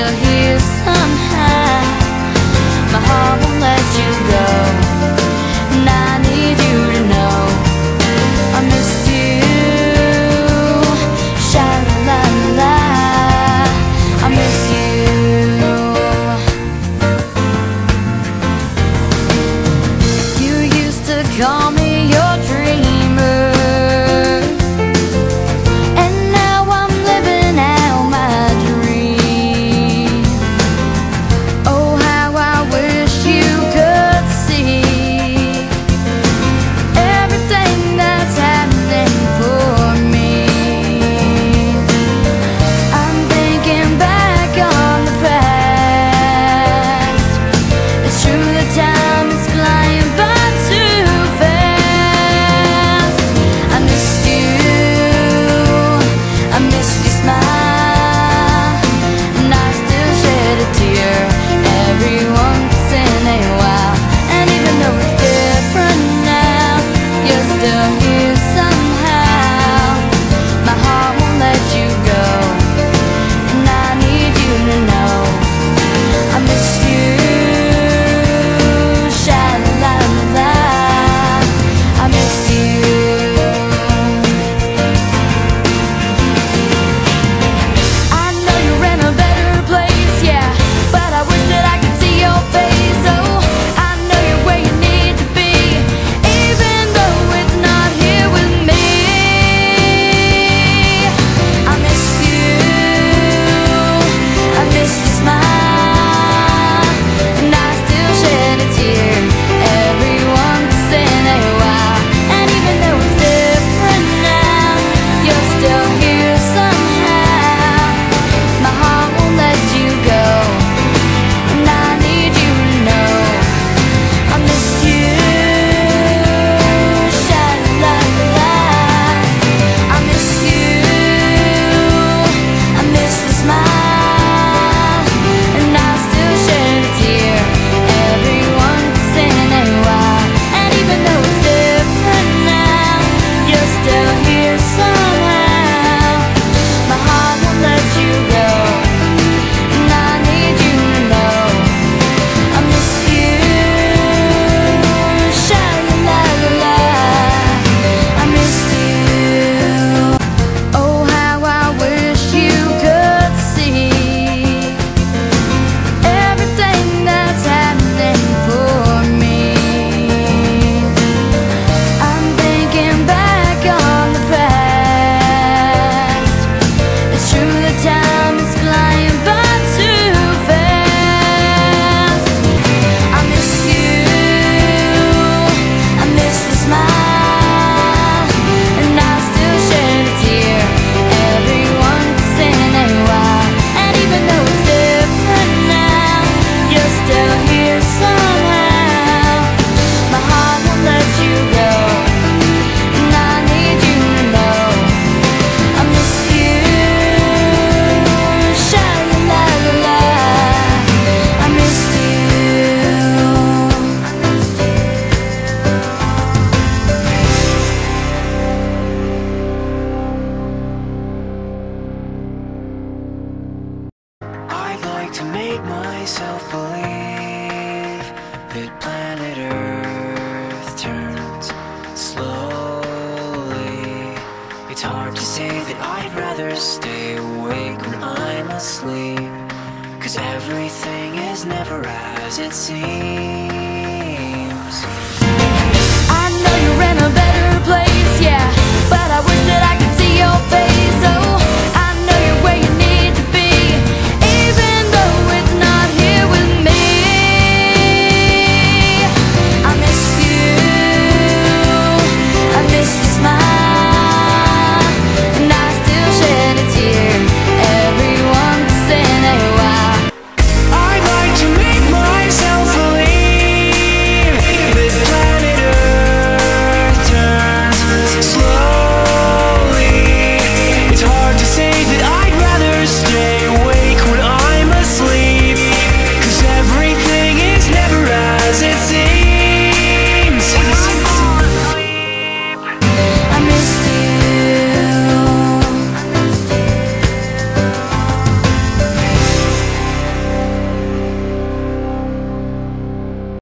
still here somehow. My heart won't let you go, and I need you to know I missed you. Sha-la-la-la, I miss you. You used to call me your dreamer, and now I'm living out my dream. Oh, how I wish you could see everything that's happening for me. I'm thinking back on the past. It's true that time is flying by too fast. I missed you, I missed your smile, and I still shed a tear every once in a while. And even though it's different now, you're still here somehow. My heart won't let you go, and I need you to know I miss you. Sha-la-la-la, I miss you. I know you're in a better place, yeah, but I wish that I could see your face. Oh, I know you're where you need to be, even though it's not here with me. I miss you, I miss your smile, and I still shed a tear every once in a while. And even though it's different now, you're still here somehow. My heart won't let you go, and I need you to know I miss you. Sha-la-la-la, I miss you. I miss the smile, and I still shed a tear every once in a while. And even though it's different now, you're still here somehow. My heart won't let you go, and I need you to know I miss you. Sha-la-la-la, I miss you. Oh, how I wish you could see everything that's happening for me. I'm thinking back on the past. It's true that time is flying by too fast. I miss you, I miss the smile, and I still shed a tear every once in a while. And even though it's different now, you're still here somehow. My heart won't let you go, and I need you to know I miss you. Sha-la-la-la, I miss you. I'd like to make myself believe that planet Earth turns slowly. It's hard to say that I'd rather stay awake when I'm asleep, 'cause everything is never as it seems. I know you're in a better place, yeah, but I wish that I could see your face.